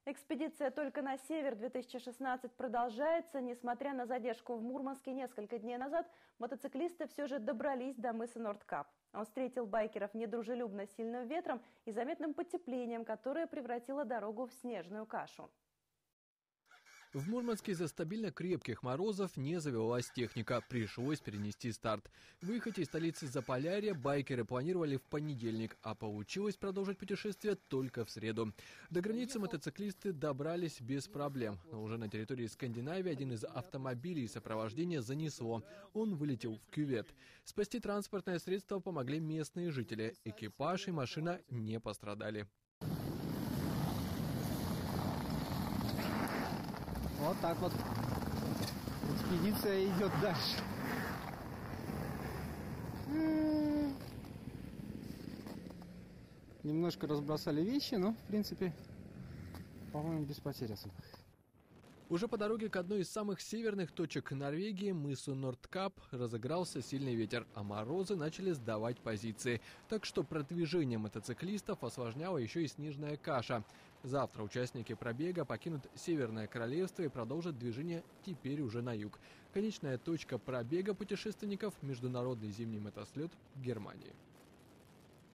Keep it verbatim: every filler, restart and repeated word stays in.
Экспедиция «Только на север-две тысячи шестнадцать» продолжается. Несмотря на задержку в Мурманске несколько дней назад, мотоциклисты все же добрались до мыса Нордкап. Он встретил байкеров недружелюбно сильным ветром и заметным потеплением, которое превратило дорогу в снежную кашу. В Мурманске из-за стабильно крепких морозов не завелась техника, пришлось перенести старт. Выехать из столицы Заполярья байкеры планировали в понедельник, а получилось продолжить путешествие только в среду. До границы мотоциклисты добрались без проблем, но уже на территории Скандинавии один из автомобилей сопровождения занесло. Он вылетел в кювет. Спасти транспортное средство помогли местные жители. Экипаж и машина не пострадали. Вот так вот экспедиция идет дальше. Немножко разбросали вещи, но, в принципе, по-моему, без потерь особых. Уже по дороге к одной из самых северных точек Норвегии, мысу Нордкап, разыгрался сильный ветер, а морозы начали сдавать позиции. Так что продвижение мотоциклистов осложняла еще и снежная каша. Завтра участники пробега покинут Северное Королевство и продолжат движение теперь уже на юг. Конечная точка пробега путешественников – международный зимний мотослет в Германии.